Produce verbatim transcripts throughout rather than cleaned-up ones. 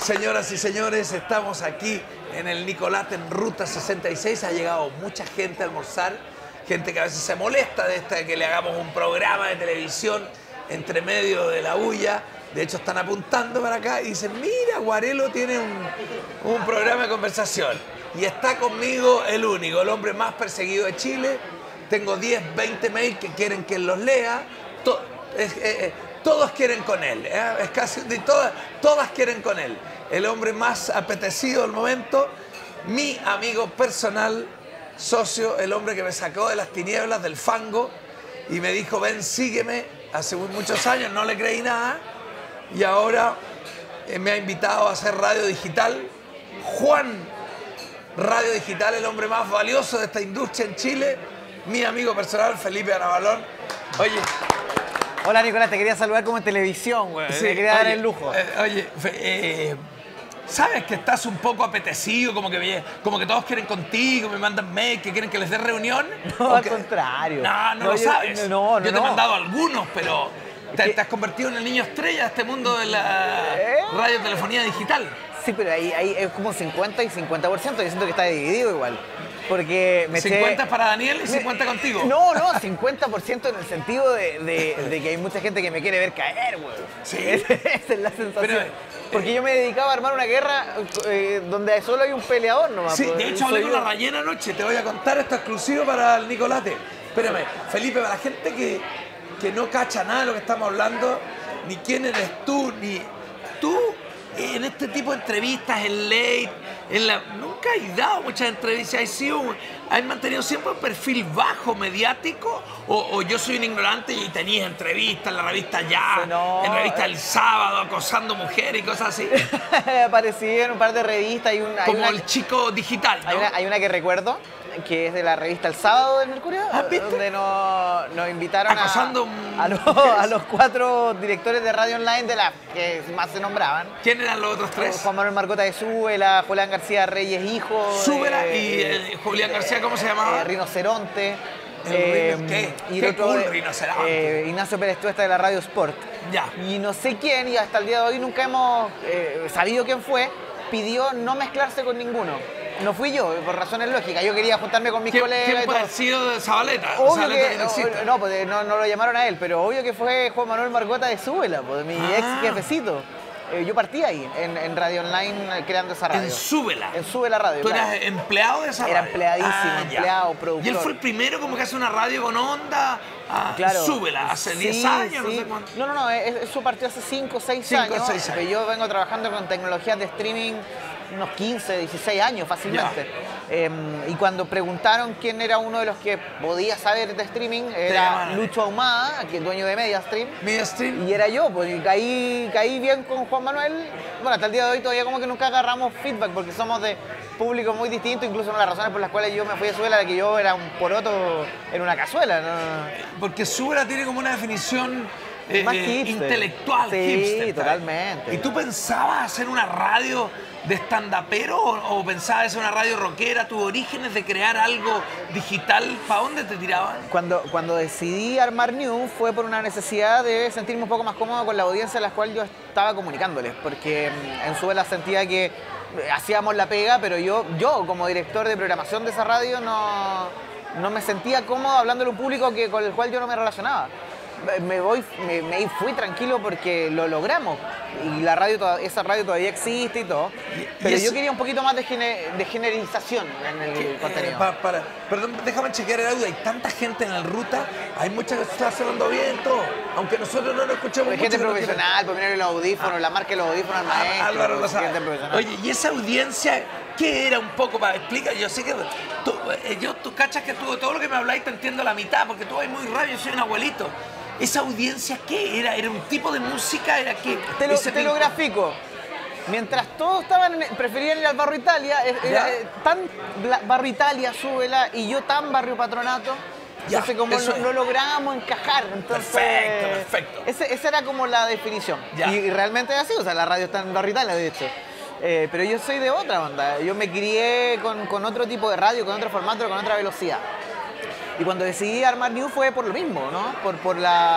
Señoras y señores, estamos aquí en el Nicolás en Ruta sesenta y seis. Ha llegado mucha gente a almorzar, gente que a veces se molesta de esta, de que le hagamos un programa de televisión entre medio de la bulla. De hecho, están apuntando para acá y dicen, mira, Guarelo tiene un, un programa de conversación. Y está conmigo el único, el hombre más perseguido de Chile. Tengo diez, veinte mails que quieren que él los lea. To, es, eh, eh, todos quieren con él. Eh, es casi, de todas, todas quieren con él. El hombre más apetecido del momento. Mi amigo personal, socio, el hombre que me sacó de las tinieblas, del fango. Y me dijo, ven, sígueme. Hace muchos años no le creí nada. Y ahora eh, me ha invitado a hacer radio digital. Juan, Radio Digital, el hombre más valioso de esta industria en Chile. Mi amigo personal, Felipe Anabalón. Oye. Hola, Nicolás, te quería saludar como en televisión, güey. Sí, te quería oye, dar el lujo. Eh, oye, eh, ¿sabes que estás un poco apetecido? Como que, como que todos quieren contigo, me mandan mail, que quieren que les dé reunión. No, al que... contrario. No, no, no no lo yo, sabes. No, no, yo te no. he mandado algunos, pero te, te has convertido en el niño estrella de este mundo de la ¿Eh? radiotelefonía digital. Sí, pero ahí, ahí es como cincuenta y cincuenta por ciento. Yo siento que está dividido igual. Porque me cincuenta sé... para Daniel y cincuenta contigo. No, no, cincuenta por ciento en el sentido de, de, de que hay mucha gente que me quiere ver caer, güey. Sí. Esa es la sensación. Pero, eh, Porque yo me dedicaba a armar una guerra eh, donde solo hay un peleador nomás. Sí, pues, de hecho hablé soy con yo. la Rayena anoche. Te voy a contar esto exclusivo para el Nicolate. Espérame, Felipe, para la gente que, que no cacha nada de lo que estamos hablando, ni quién eres tú, ni tú en este tipo de entrevistas, en Late, en la, nunca has dado muchas entrevistas, has, sido, has mantenido siempre un perfil bajo mediático, o, o yo soy un ignorante y tenías entrevistas en la revista Ya, no, en revista eh. El Sábado, acosando mujeres y cosas así. Aparecí en un par de revistas. Hay una, hay Como una, el chico digital, ¿no? hay, una, hay una que recuerdo, que es de la revista El Sábado del Mercurio, ¿Ah, viste? donde nos, nos invitaron a, Acosando a, los, a los cuatro directores de radio online de las que más se nombraban. ¿Quién eran los otros tres? Juan Manuel Marcota de Súbela, Julián García Reyes Hijo. Súbela eh, y eh, Julián García, ¿cómo se llamaba? Eh, Rinoceronte. El eh, rino- ¿qué? Y Qué el otro cool, de- Rinoceronte. eh, Ignacio Pérez Tuesta de la Radio Sport. Ya. Y no sé quién, y hasta el día de hoy nunca hemos eh, sabido quién fue, pidió no mezclarse con ninguno. No fui yo, por razones lógicas. Yo quería juntarme con mis ¿Quién, colegas quién y puede todo. haber sido de Zabaleta? Obvio Zabaleta que, no existe. no, pues no, no lo llamaron a él, pero obvio que fue Juan Manuel Margota de Súbela, pues, mi Ah. ex jefecito. Eh, yo partí ahí, en, en Radio Online, eh, creando esa radio. En Súbela. En Súbela Radio. ¿Tú claro. eras empleado de esa Era radio? empleadísimo, Ah, ya. empleado, productor. Y él fue el primero como que hace una radio con onda a Claro. Súbela, hace Sí, diez años, sí. no sé cuánto. No, no, no, es- eso partió hace cinco o seis cinco o años. seis años. Pero yo vengo trabajando con tecnologías de streaming unos quince, dieciséis años fácilmente. Eh, y cuando preguntaron quién era uno de los que podía saber de streaming, era llamaron. Lucho Ahumada, que es dueño de MediaStream. Media Stream. Y era yo, pues y caí, caí bien con Juan Manuel. Bueno, hasta el día de hoy todavía como que nunca agarramos feedback porque somos de público muy distinto. Incluso una de las razones por las cuales yo me fui a Súbela era que yo era un poroto en una cazuela, ¿no? Porque Súbela tiene como una definición eh, Más eh, hipster. intelectual, Sí, hipster. ¿sabes? totalmente. ¿Y tú pensabas hacer una radio de stand-upero o, o pensabas hacer una radio rockera? ¿Tus orígenes de crear algo digital, para dónde te tiraban? Cuando, cuando decidí armar New fue por una necesidad de sentirme un poco más cómodo con la audiencia a la cual yo estaba comunicándoles, porque mm, en Súbela sentía que eh, hacíamos la pega, pero yo, yo como director de programación de esa radio no, no me sentía cómodo hablándole a un público que, con el cual yo no me relacionaba. Me voy, me, me fui tranquilo porque lo logramos y la radio, toda- esa radio todavía existe y todo, pero eso- yo quería un poquito más de, gene- de generalización en el Eh, contenido. pa- para, perdón, déjame chequear el audio. Hay tanta gente en la ruta, hay mucha que está sonando bien todo, aunque nosotros no lo escuchamos Hay mucho. gente que no quiere- profesional, por mirar los audífonos, la marca de los audífonos al Ah, maestro. Álvaro lo sabe. gente profesional. Oye, y esa audiencia, ¿qué era un poco para explicar? Yo sé que tú, eh, yo, tú cachas que tú de todo lo que me habláis te entiendo la mitad, porque tú vas muy rápido, yo soy un abuelito. ¿Esa audiencia qué era? ¿Era un tipo de música? ¿Era qué? Te lo, Ese te lo ping- grafico. Mientras todos estaban, en- preferían ir al Barrio Italia, eh, era, Ya. eh, tan bla- Barrio Italia, Súbela, y yo tan Barrio Patronato. Ya, Entonces, como eso no, es. no lográbamos encajar. Entonces, Perfecto, perfecto. Ese, esa era como la definición. Ya. Y, y realmente es así, o sea, la radio está en Barrio Italia, de hecho. Eh, pero yo soy de otra onda. Yo me crié con, con otro tipo de radio, con otro formato, con otra velocidad. Y cuando decidí armar New fue por lo mismo, ¿no? Por, por, la,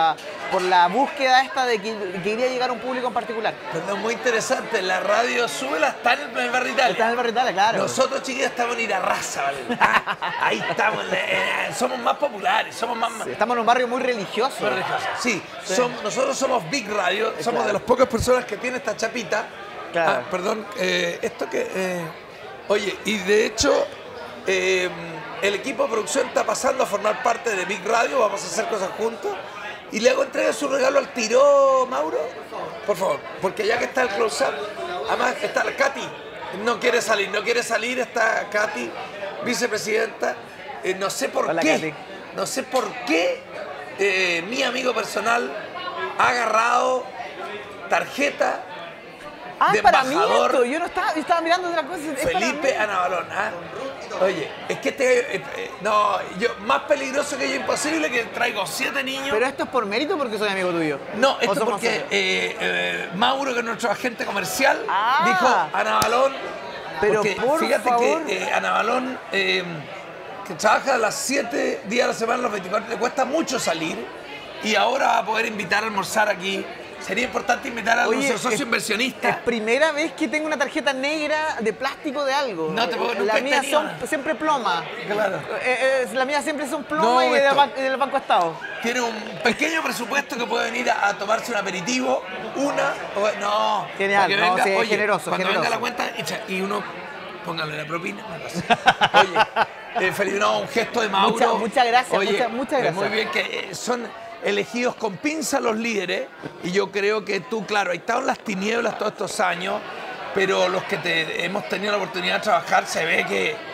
por la búsqueda esta de que quería llegar a un público en particular. Pero es muy interesante, la radio Súbela está en el Barrio Italia. Está en el Barrio Italia, claro. Nosotros, chiquillos, estamos en Irarráza, ¿vale? Ah, ahí estamos, eh, somos más populares, somos más... Sí, estamos en un barrio muy religioso. Muy religioso. Sí, sí. Somos, nosotros somos Big Radio, somos claro. de las pocas personas que tiene esta chapita. Claro. Ah, perdón, eh, esto que... Eh, oye, y de hecho... Eh, el equipo de producción está pasando a formar parte de Big Radio, vamos a hacer cosas juntos. Y le hago entrega su regalo al tiro, Mauro. Por favor, porque ya que está el close-up, además está la Katy, no quiere salir, no quiere salir, está Katy, vicepresidenta. Eh, no sé por Hola, qué, Katy. no sé por qué eh, mi amigo personal ha agarrado tarjeta Ah, de para mí embajador. esto, yo no estaba, yo estaba mirando otra cosa. Es Felipe Anabalón, ¿ah? Oye, es que este, eh, eh, no, yo, más peligroso que yo imposible, que traigo siete niños. ¿Pero esto es por mérito o porque soy amigo tuyo? No, esto es porque eh, eh, Mauro, que es nuestro agente comercial, ah, dijo Anabalón. Pero porque por fíjate favor. que eh, Anabalón, eh, que trabaja a las siete días a la semana, los veinticuatro, le cuesta mucho salir y ahora va a poder invitar a almorzar aquí. Sería importante invitar a nuestro socio es, inversionista. Es primera vez que tengo una tarjeta negra de plástico de algo. No te puedo, nunca La mía son una. siempre ploma. Claro. Eh, eh, la mía siempre son ploma No, y del, ban del Banco Estado. Tiene un pequeño presupuesto que puede venir a, a tomarse un aperitivo, una o no. Genial, que no, venga, sí, oye, generoso, cuando generoso. venga la cuenta echa, y uno póngale la propina. Oye, eh, Felipe, no, un gesto de Mauro. Muchas, muchas gracias, Oye, muchas, muchas gracias. Muy bien que eh, son elegidos con pinza los líderes y yo creo que tú, claro, has estado en las tinieblas todos estos años, pero los que te, hemos tenido la oportunidad de trabajar se ve que eh,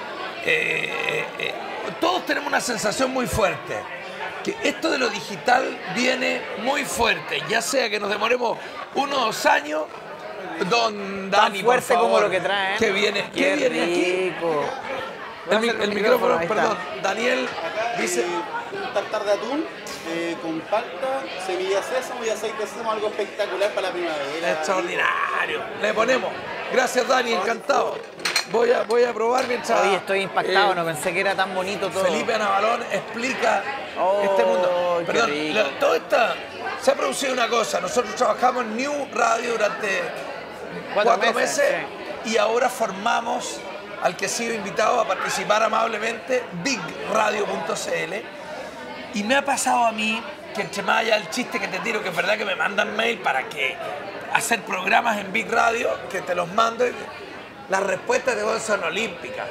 eh, todos tenemos una sensación muy fuerte, que esto de lo digital viene muy fuerte, ya sea que nos demoremos uno o dos años. Don Dani, tan fuerte por favor, como lo que traen. ¿Qué viene? Qué ¿Qué viene rico. aquí? El, mi, el micrófono, perdón. Daniel dice... Un tartar de atún eh, con palta, semilla de sésamo y aceite de sésamo, algo espectacular para la primavera. Extraordinario. Le ponemos. Gracias, Dani, encantado. Voy a, voy a probar mientras... Oye, estoy impactado, eh, no pensé que era tan bonito todo. Felipe Anabalón explica oh, este mundo. qué Perdón, rico. lo, todo esta... Se ha producido una cosa. Nosotros trabajamos en New Radio durante cuatro, cuatro meses, meses sí. y ahora formamos al que ha sido invitado a participar amablemente, big radio punto c l. Y me ha pasado a mí que entre más allá el chiste que te tiro, que es verdad que me mandan mail para que hacer programas en Big Radio, que te los mando, y las respuestas de vos son olímpicas.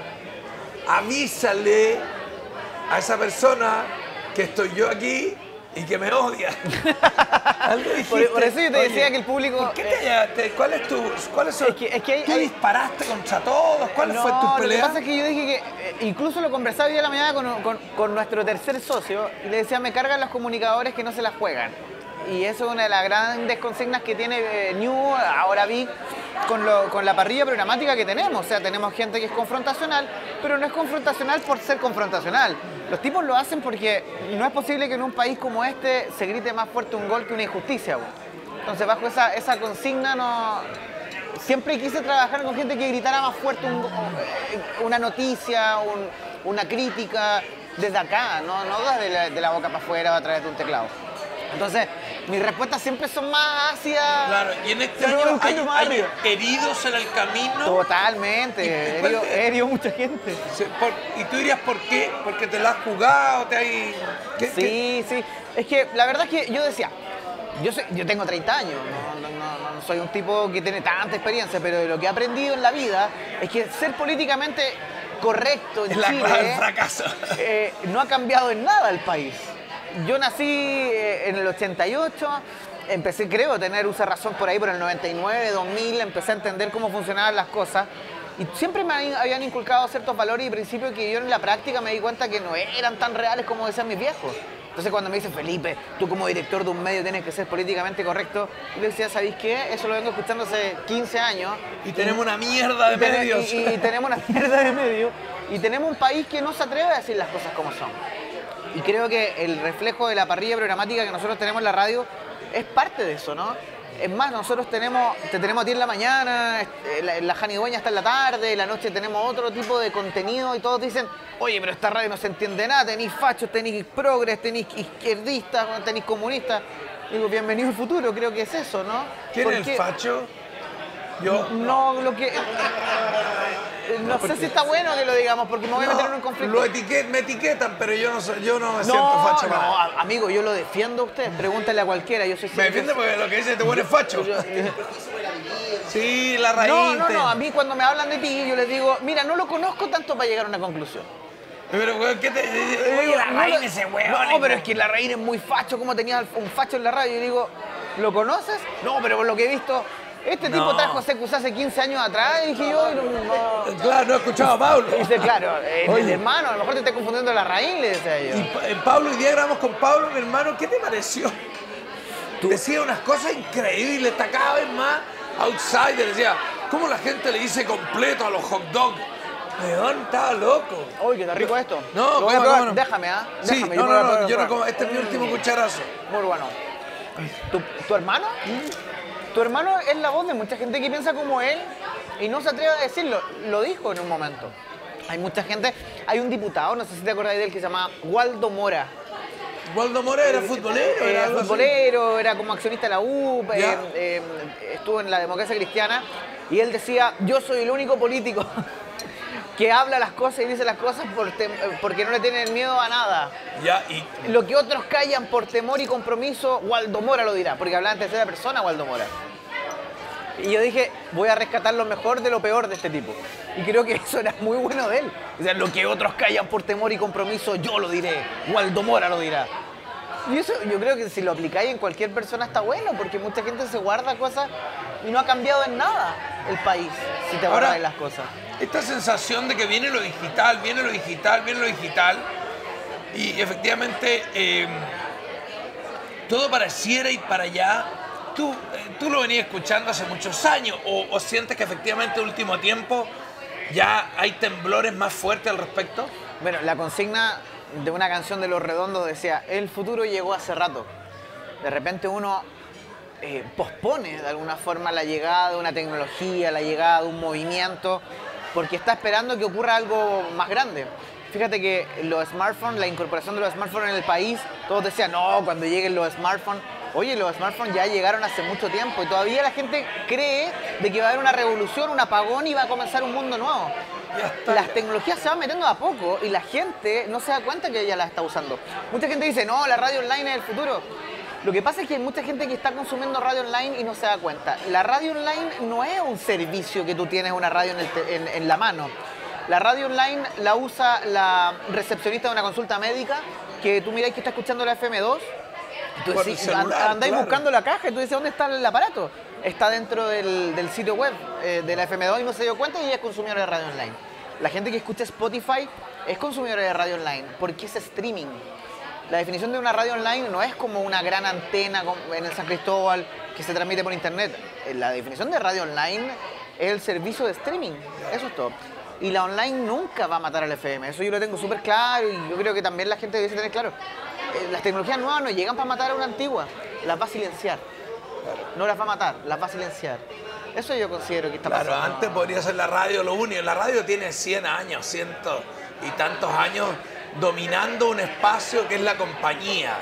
Avísale a esa persona que estoy yo aquí y que me odia. Algo dijiste, por, por eso yo te oye, decía que el público... ¿por qué te hallaste? ¿Cuál es tu...? ¿Cuáles son? Es que, es que hay, ¿Tú hay... disparaste contra todos? ¿Cuál no, fue tu pelea? Lo que pasa es que yo dije que, eh, incluso lo conversaba hoy a la mañana con, con, con nuestro tercer socio, y le decía, me cargan los comunicadores que no se las juegan. Y eso es una de las grandes consignas que tiene eh, New, ahora Big, con, lo, con la parrilla programática que tenemos. O sea, tenemos gente que es confrontacional, pero no es confrontacional por ser confrontacional. Los tipos lo hacen porque no es posible que en un país como este se grite más fuerte un gol que una injusticia. Bro. Entonces, bajo esa, esa consigna, no... siempre quise trabajar con gente que gritara más fuerte un, una noticia, un, una crítica desde acá, no, no desde la, de la boca para afuera o a través de un teclado. Entonces, mis respuestas siempre son más ácidas. Claro, y en este pero año hay, hay, hay heridos en el camino. Totalmente, ¿Y, herido, herido mucha gente. Por, ¿Y tú dirías por qué? ¿Porque te la has jugado? Te hay... ¿Qué, sí, qué? sí. Es que la verdad es que yo decía, yo, soy, yo tengo treinta años, no, no, no, no soy un tipo que tiene tanta experiencia, pero lo que he aprendido en la vida es que ser políticamente correcto en es Chile la clave del fracaso. Eh, no ha cambiado en nada el país. Yo nací eh, en el ochenta y ocho, empecé, creo, a tener uso de razón por ahí, por el noventa y nueve, dos mil, empecé a entender cómo funcionaban las cosas. Y siempre me habían inculcado ciertos valores y principios que yo en la práctica me di cuenta que no eran tan reales como decían mis viejos. Entonces cuando me dicen, Felipe, tú como director de un medio tienes que ser políticamente correcto, yo decía, ¿sabéis qué? Eso lo vengo escuchando hace quince años. Y tenemos una mierda de medios. Y, y, y tenemos una mierda de medios. Y tenemos un país que no se atreve a decir las cosas como son. Y creo que el reflejo de la parrilla programática que nosotros tenemos en la radio es parte de eso, ¿no? Es más, nosotros tenemos, te tenemos a ti en la mañana, eh, la, la Jani Dueña está en la tarde, en la noche tenemos otro tipo de contenido y todos dicen, oye, pero esta radio no se entiende nada, tenéis fachos, tenéis progres, tenéis izquierdistas, tenéis comunistas. Digo, bienvenido al futuro, creo que es eso, ¿no? ¿Quién es el facho? Yo. No, lo que... No, no sé si está bueno que lo digamos, porque me voy no, a meter en un conflicto. Lo etiquet, me etiquetan, pero yo no, soy, yo no me no, siento facho. No, para. a- amigo, yo lo defiendo a usted. Pregúntale a cualquiera. Yo soy Me defiende porque lo que dice te pone facho. Yo- yo- Sí, la raíz. No, no, te- no. A mí cuando me hablan de ti, yo les digo, mira, no lo conozco tanto para llegar a una conclusión. Pero, weón, ¿qué te...? Yo Oye, digo, la no raíz lo- ese weón. No, pero es que la raíz es muy facho. ¿Cómo tenía un facho en la radio? Y yo digo, ¿lo conoces? No, pero por lo que he visto, este No. tipo trajo C Q C hace quince años atrás. Y dije yo, no, no. Claro, no he escuchado a Pablo. Y dice, claro, eh, Oye. mi hermano, a lo mejor te estás confundiendo la raíz, le decía yo. Y Pa- eh, Pablo, hoy día grabamos con Pablo, mi hermano. ¿Qué te pareció? Decía unas cosas increíbles, está cada vez más outsider. Decía, ¿cómo la gente le dice completo a los hot dogs? Weón, estaba loco. Uy, que está rico esto. No, lo voy a coma, probar. coma, no. Déjame, ¿ah? Sí, Déjame, no, voy a no, probar, no, yo no probar. como. Este es mi último cucharazo. Muy bueno. ¿Tu, tu hermano? Tu hermano es la voz de mucha gente que piensa como él y no se atreve a decirlo. Lo dijo en un momento. Hay mucha gente, hay un diputado, no sé si te acordáis de él, que se llama Waldo Mora. Waldo Mora era futbolero. Era algo así. futbolero, era como accionista de la U, eh, Ya. eh, estuvo en la democracia cristiana y él decía, yo soy el único político que habla las cosas y dice las cosas por tem- porque no le tienen miedo a nada. Ya, y Lo que otros callan por temor y compromiso, Waldo Mora lo dirá, porque hablaba en tercera persona Waldo Mora. Y yo dije, voy a rescatar lo mejor de lo peor de este tipo. Y creo que eso era muy bueno de él. O sea, lo que otros callan por temor y compromiso, yo lo diré. Waldo Mora lo dirá. Y eso yo creo que si lo aplicáis en cualquier persona está bueno, porque mucha gente se guarda cosas y no ha cambiado en nada el país, si te Ahora- guardas las cosas. esta sensación de que viene lo digital, viene lo digital, viene lo digital, y efectivamente eh, todo pareciera ir para allá. Tú, eh, tú lo venías escuchando hace muchos años, o, o sientes que efectivamente en último tiempo ya hay temblores más fuertes al respecto. Bueno, la consigna de una canción de Los Redondos decía, el futuro llegó hace rato. De repente uno eh, pospone de alguna forma la llegada de una tecnología, la llegada de un movimiento, porque está esperando que ocurra algo más grande. Fíjate que los smartphones, la incorporación de los smartphones en el país, todos decían, no, cuando lleguen los smartphones. Oye, los smartphones ya llegaron hace mucho tiempo y todavía la gente cree de que va a haber una revolución, un apagón y va a comenzar un mundo nuevo. Ya está. Las tecnologías se van metiendo a poco y la gente no se da cuenta que ella las está usando. Mucha gente dice, no, la radio online es el futuro. Lo que pasa es que hay mucha gente que está consumiendo radio online y no se da cuenta. La radio online no es un servicio que tú tienes una radio en, el te- en- en la mano. La radio online la usa la recepcionista de una consulta médica que tú miráis que está escuchando la F M dos. Tú Por decís, el celular, and- andáis claro. buscando la caja y tú dices, ¿dónde está el aparato? Está dentro del, del sitio web eh, de la F M dos y no se dio cuenta y ella es consumidora de radio online. La gente que escucha Spotify es consumidora de radio online porque es streaming. La definición de una radio online no es como una gran antena como en el San Cristóbal que se transmite por internet. Eh, La definición de radio online es el servicio de streaming. Eso es todo. Y la online nunca va a matar al F M. Eso yo lo tengo súper claro y yo creo que también la gente debe tener claro. Eh, Las tecnologías nuevas no llegan para matar a una antigua. Las va a silenciar. No las va a matar, las va a silenciar. Eso yo considero que está Claro, pasando. antes podría ser la radio lo único. La radio tiene cien años, ciento y tantos años dominando un espacio que es la compañía.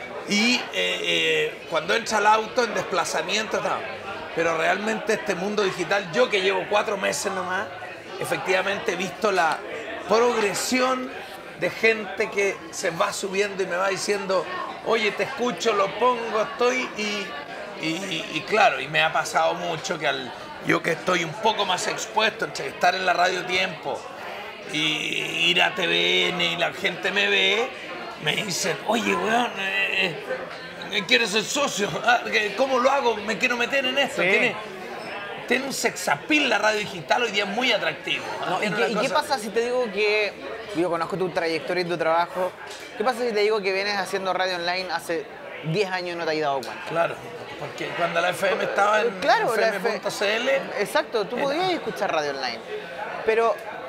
Y eh, eh, cuando entra el auto en desplazamiento, está. Pero realmente este mundo digital, yo que llevo cuatro meses nomás, efectivamente he visto la progresión de gente que se va subiendo y me va diciendo, oye, te escucho, lo pongo, estoy y... Y, y claro, y me ha pasado mucho que al, yo que estoy un poco más expuesto entre estar en la radio tiempo y ir a T V N y la gente me ve, me dicen, oye, weón, eh, eh, ¿quieres ser socio? Ah, ¿cómo lo hago? Me quiero meter en esto. Sí. Tiene, tiene un sexapil la radio digital, hoy día es muy atractivo. No, ¿y, Tiene qué, una y qué cosa- pasa si te digo que, yo conozco tu trayectoria y tu trabajo, qué pasa si te digo que vienes haciendo radio online hace diez años y no te has dado cuenta? Claro, porque cuando la F M estaba en Claro, la F M punto C L, Exacto, tú Era- podías escuchar radio online, pero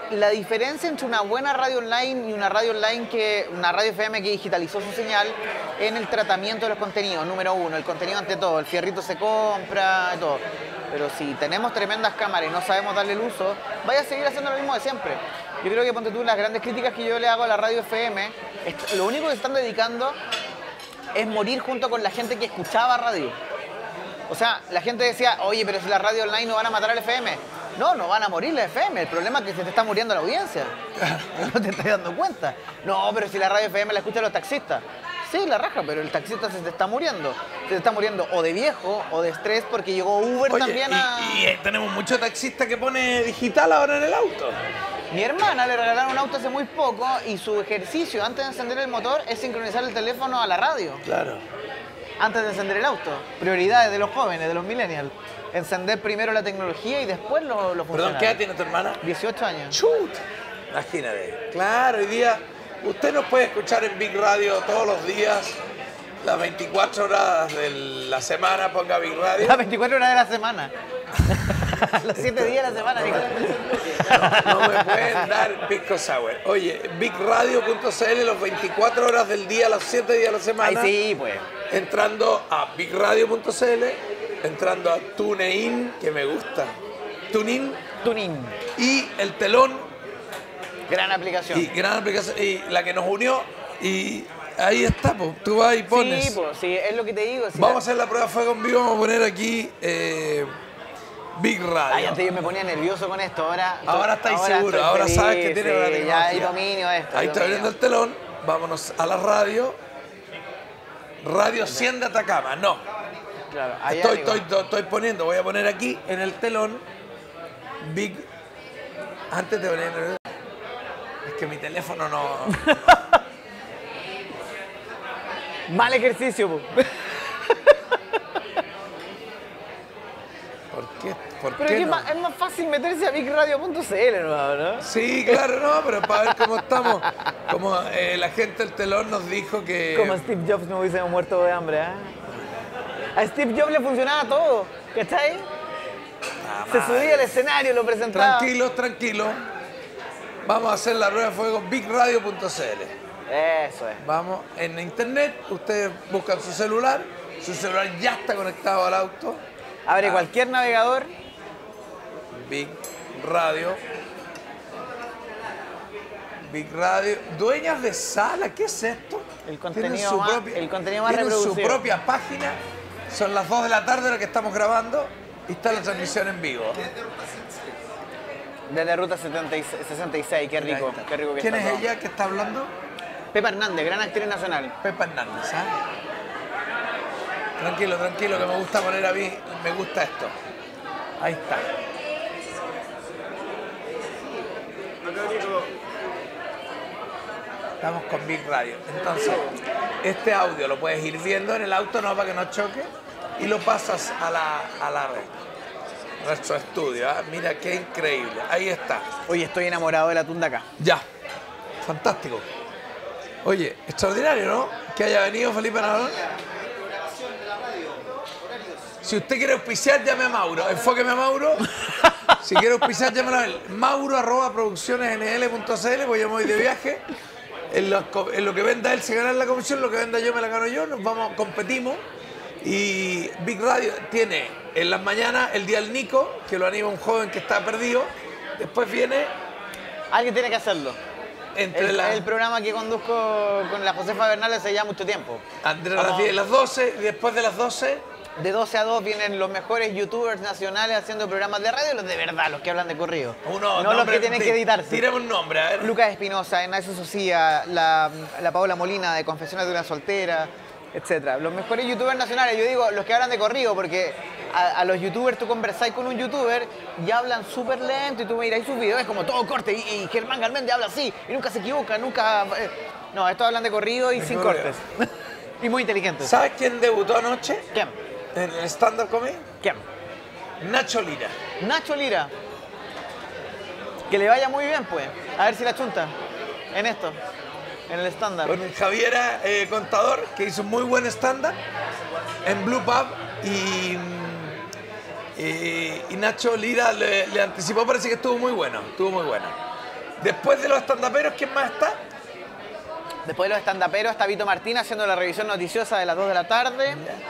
la diferencia entre una buena radio online y una radio online que, una radio F M que digitalizó su señal en el tratamiento de los contenidos, número uno, el contenido ante todo, el fierrito se compra y todo. Pero si tenemos tremendas cámaras y no sabemos darle el uso, vaya a seguir haciendo lo mismo de siempre. Yo creo que, ponte tú, las grandes críticas que yo le hago a la radio F M, es, lo único que se están dedicando es morir junto con la gente que escuchaba radio. O sea, la gente decía, oye, pero si la radio online no van a matar al F M. No, no van a morir la F M. El problema es que se te está muriendo la audiencia. No te estás dando cuenta. No, pero si la radio F M la escuchan los taxistas. Sí, la raja, pero el taxista se te está muriendo. Se te está muriendo o de viejo o de estrés porque llegó Uber Oye, también y, a... y eh, tenemos muchos taxistas que pone digital ahora en el auto. Mi hermana le regalaron un auto hace muy poco y su ejercicio antes de encender el motor es sincronizar el teléfono a la radio. Claro. Antes de encender el auto. Prioridades de los jóvenes, de los millennials. Encender primero la tecnología y después lo, lo funcional. Perdón, ¿qué edad tiene tu hermana? dieciocho años. Chut. Imagínate. Claro, hoy día usted nos puede escuchar en Big Radio todos los días, las veinticuatro horas de la semana, ponga Big Radio. Las veinticuatro horas de la semana. Los siete días de la semana. No, no me pueden dar pisco sour. Oye, big radio punto c l, los veinticuatro horas del día, los siete días de la semana. Ay, sí, pues. Entrando a big radio punto c l, entrando a TuneIn, que me gusta. TuneIn. Tuning. Y el telón. Gran aplicación. Y gran aplicación. Y la que nos unió. Y ahí está, pues. Tú vas y pones. Sí, pues, sí, es lo que te digo. Si vamos la... a hacer la prueba de fuego en vivo. Vamos a poner aquí eh, Big Radio. Ay, antes yo me ponía nervioso con esto. Ahora, Ahora estáis ahora seguros. estoy Ahora feliz, sabes que tiene sí, una ya tecnología. hay dominio de esto. Ahí hay está abriendo dominio. el telón. Vámonos a la radio. Radio cien de Atacama. No. Claro, ahí Estoy, arriba. estoy, estoy poniendo. Voy a poner aquí en el telón. Big. Antes de poner. Es que mi teléfono no. Mal ejercicio, po. ¿Por qué? ¿Por Pero qué es, que no? es, más, es más fácil meterse a big radio punto c l, ¿no? Sí, claro, no, pero para ver cómo estamos. Como eh, la gente del telón nos dijo que. Como Steve Jobs me hubiese muerto de hambre, ¿eh? A Steve Jobs le funcionaba todo, ¿cachai? Ah, Se madre. subía al escenario, lo presentaba. Tranquilos, tranquilos. Vamos a hacer la prueba de fuego big radio punto c l. Eso es. Vamos en internet, ustedes buscan su celular, su celular ya está conectado al auto. Abre Ah. cualquier navegador. Big Radio. Big Radio. Dueñas de sala, ¿qué es esto? El Tienen contenido su más- propia- el contenido más tienen su reproducido. propia página. Son las dos de la tarde lo que estamos grabando y está la transmisión en vivo. Desde Ruta setenta y seis, sesenta y seis, qué rico, Ahí está. qué rico que ¿Quién está es todo. ella que está hablando? Pepa Hernández, gran actriz nacional. Pepa Hernández, ¿ah? Tranquilo, tranquilo, que me gusta poner a mí, me gusta esto. Ahí está. Estamos con Big Radio. Entonces, este audio lo puedes ir viendo en el auto, no para que no choque, y lo pasas a la, a la red. Nuestro estudio, ¿ah? Mira qué increíble. Ahí está. Oye, estoy enamorado de la tunda acá. Ya. Fantástico. Oye, extraordinario, ¿no? Que haya venido Felipe Navarro. Si usted quiere auspiciar, llame a Mauro. Enfóqueme a Mauro. Si quiere auspiciar, llámelo a él. Mauro arroba producciones n l punto c l, pues yo me voy de viaje. En lo, en lo que venda él se gana la comisión, lo que venda yo me la gano yo. Nos vamos, competimos. Y Big Radio tiene en las mañanas el día del Nico, que lo anima un joven que está perdido. Después viene Alguien tiene que hacerlo. entre El, las... el programa que conduzco con la Josefa Bernal hace ya mucho tiempo. Entre las Vamos. diez y las doce, y después de las doce, De doce a dos vienen los mejores youtubers nacionales haciendo programas de radio, los de verdad, los que hablan de corrido. uno, no los nombre- que tienen di- que editarse. Tiremos un nombre, a ver. Lucas Espinosa, Ignacio Socia, la, la Paola Molina de Confesiones de una Soltera, etcétera. Los mejores youtubers nacionales, yo digo los que hablan de corrido, porque a, a los youtubers tú conversáis con un youtuber y hablan súper lento y tú miráis sus videos, es como todo corte y, y Germán Galmende habla así y nunca se equivoca, nunca... eh, No, estos hablan de corrido y De sin corrido. cortes. Y muy inteligentes. ¿Sabes quién debutó anoche ¿Quién? en el stand-up comedy? ¿Quién? Nacho Lira. Nacho Lira. Que le vaya muy bien, pues. A ver si la chunta en esto, en el estándar. Con Javiera eh, Contador, que hizo un muy buen stand-up en Blue Pub. Y, y, y Nacho Lira le, le anticipó, parece que estuvo muy bueno. Estuvo muy bueno. Después de los estandaperos, ¿quién más está? Después de los estandaperos está Vito Martín haciendo la revisión noticiosa de las dos de la tarde.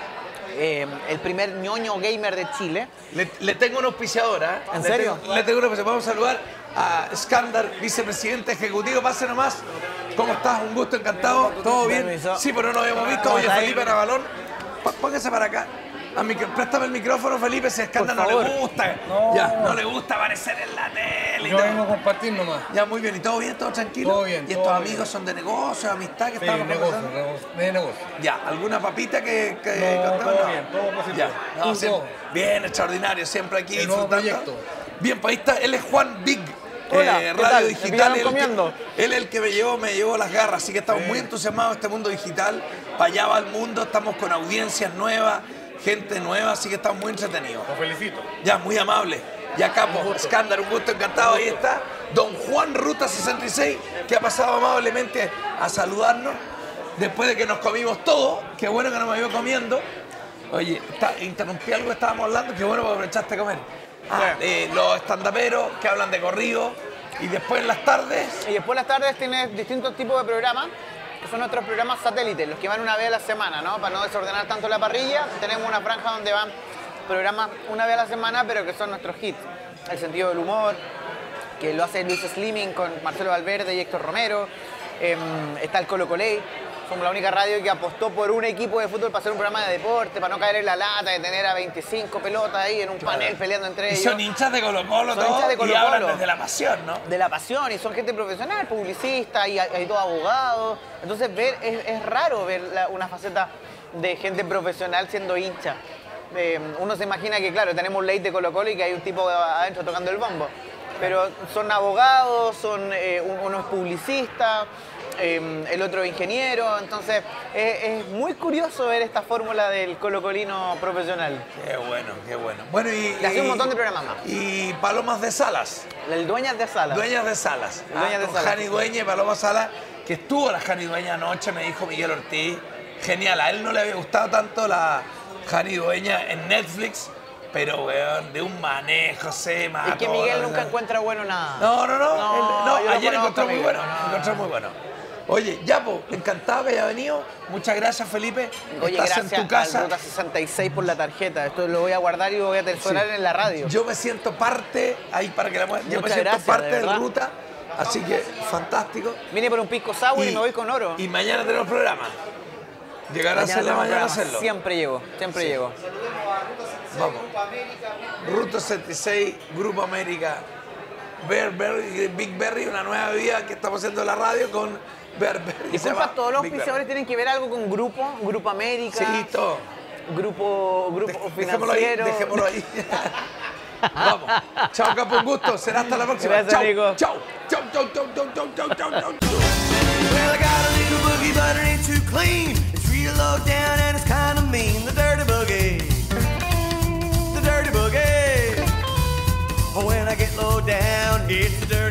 Eh, el primer ñoño gamer de Chile. Le, le tengo una auspiciadora. ¿eh? ¿En le serio? Tengo, le tengo una auspiciadora. Vamos a saludar a Skandar, vicepresidente ejecutivo. Pase nomás. ¿Cómo estás? Un gusto, encantado. ¿Todo bien? Permiso. Sí, pero no habíamos visto. ¿Cómo Oye, está Felipe ahí? Navalón. Póngase para acá. A micro, préstame el micrófono, Felipe, si a Skandar no Por le favor. gusta. No. Ya, no le gusta aparecer en la tele. y Yo todo. vengo a compartir nomás. Ya, muy bien. ¿Y todo bien? ¿Todo tranquilo? Todo bien, ¿Y todo estos bien. amigos son de negocio, amistad que Sí, estamos negocio, conversando? negocio, de negocio. Ya, ¿alguna papita que, que No, contemos? todo bien, todo positivo. Ya, no, Tú, siempre- todo. bien, extraordinario, siempre aquí El nuevo disfrutando. proyecto. Bien, pues ahí está, él es Juan Big, Hola, eh, ¿qué Radio tal? ¿Me Digital. pillaron él, comiendo? que- él es el que me llevó, me llevó las garras, así que estamos Sí. muy entusiasmados de este mundo digital. Para allá va el mundo, estamos con audiencias nuevas, gente nueva, así que estamos muy entretenidos. Lo felicito. Ya, muy amable. Ya capo, Skandar, un gusto, encantado. Ahí está don Juan Ruta sesenta y seis, que ha pasado amablemente a saludarnos después de que nos comimos todo. Qué bueno que no me iba comiendo. Oye, está- interrumpí algo que estábamos hablando, qué bueno que aprovechaste a comer. Ah, eh, los estandaperos que hablan de corrido y después en las tardes. Y después las tardes tienes distintos tipos de programas, que son nuestros programas satélites, los que van una vez a la semana, ¿no? Para no desordenar tanto la parrilla, tenemos una franja donde van programas una vez a la semana, pero que son nuestros hits. El sentido del humor, que lo hace Luis Slimming con Marcelo Valverde y Héctor Romero. Em, está el Colo Coley. Somos la única radio que apostó por un equipo de fútbol para hacer un programa de deporte, para no caer en la lata de tener a veinticinco pelotas ahí en un panel peleando entre Y ellos. son hinchas de Colo Colo, Son todo, hinchas de y Colo-Colo. hablan desde la pasión, ¿no? De la pasión, y son gente profesional, publicista, y hay, hay dos abogados. Entonces ver, es, es raro ver la- una faceta de gente profesional siendo hincha. Eh, uno se imagina que, claro, tenemos un ley de Colo Colo y que hay un tipo adentro tocando el bombo. Pero son abogados, son, eh, un- uno es publicista, eh, el otro es ingeniero. Entonces es, es muy curioso ver esta fórmula del colocolino profesional. Qué bueno, qué bueno. Bueno, y, Y así un montón de programas más. Y Palomas de Salas. El Dueñas de Sala. Dueñas de Salas. Dueñas de con Salas. Jani Dueña y Paloma Salas, que estuvo la Jani Dueña anoche, me dijo Miguel Ortiz. Genial, a él no le había gustado tanto la Jani Dueña en Netflix, pero weón, de un manejo se mató. Es que Miguel la nunca verdad. encuentra bueno nada. No, no, no, No, él- no, yo lo ayer conozco, encontró muy Miguel, bueno, no, no, encontró no. muy bueno. Oye, ya, pues, encantado que haya venido. Muchas gracias, Felipe. Oye, Estás gracias en tu casa. al Ruta sesenta y seis por la tarjeta. Esto lo voy a guardar y lo voy a atesorar Sí. en la radio. Yo me siento parte, ahí para que la mueva, yo me Muchas siento gracias, parte de del verdad. Ruta, así que fantástico. Vine por un pisco sour y, me voy con oro. Y mañana tenemos programa. Llegarás en la tenemos mañana a programa. hacerlo. Siempre llego, siempre Sí. llego. Vamos. Ruta sesenta y seis, Grupo América, Bear Berry, Big Berry, una nueva bebida que estamos haciendo en la radio con Bear Berry. Se Disculpa, llama todos los Big auspiciadores tienen que ver algo con Grupo, Grupo América, Berry. Sí, todo. Grupo, grupo Dej- Dejémoslo ahí, Financiero. dejémoslo ahí. Vamos. Chao, Capo, un gusto. Será hasta la próxima. Gracias, chao, Nico. chao, chao, chao, chao, chao, chao, chao, chao, chao. Well, I got a little boogie, but it ain't too clean. It's real low down and it's kind of mean. The dirty boogie. The dirty boogie. When I get low down, it's the dirty